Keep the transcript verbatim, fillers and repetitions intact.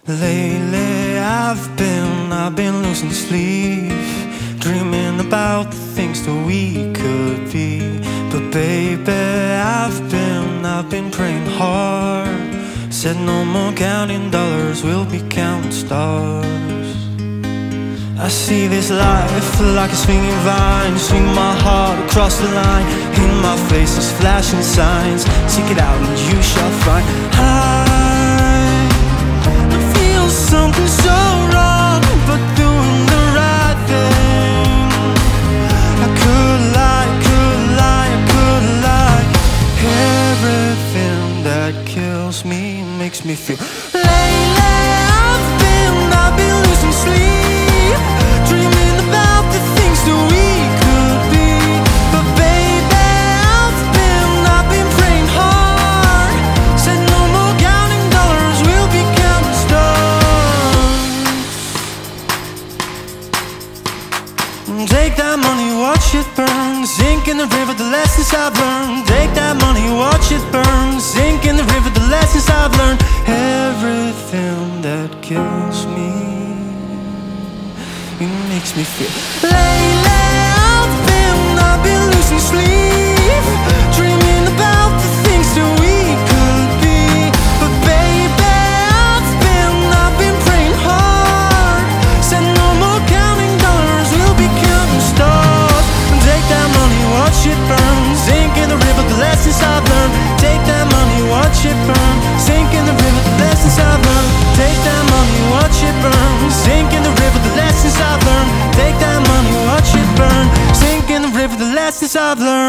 Lately I've been, I've been losing sleep, dreaming about the things that we could be. But baby, I've been, I've been praying hard. Said no more counting dollars, we'll be counting stars. I see this life like a swinging vine, swing my heart across the line. In my face is flashing signs, seek it out and you shall find. I, I feel something so wrong, but doing the right thing. I could lie, could lie, I could lie. Everything that kills me makes me feel. Lately I've been, I've been losing sleep, dreaming about the things that we could be. But baby, I've been, I've been praying hard. Said no more counting dollars, we'll be counting stars. Take that money, watch it burn, sink in the river, the lessons I've learned. Take that money, watch it burn, sink in the river, the lessons I've learned. Everything that kills me, it makes me feel. Lately I've been, I've been losing sleep, dreaming about the things that we could be. But baby, I've been, I've been praying hard. Said no more counting dollars, we'll be counting stars. Take that money, watch it burn, sink in the river, the lessons I've learned. Take that money, watch it burn, sink in the river, the lessons I've learned. Take that money, watch it burn, sink in the river, the lessons I've learned. Take that money, watch it burn, sink in the river, the lessons I've learned.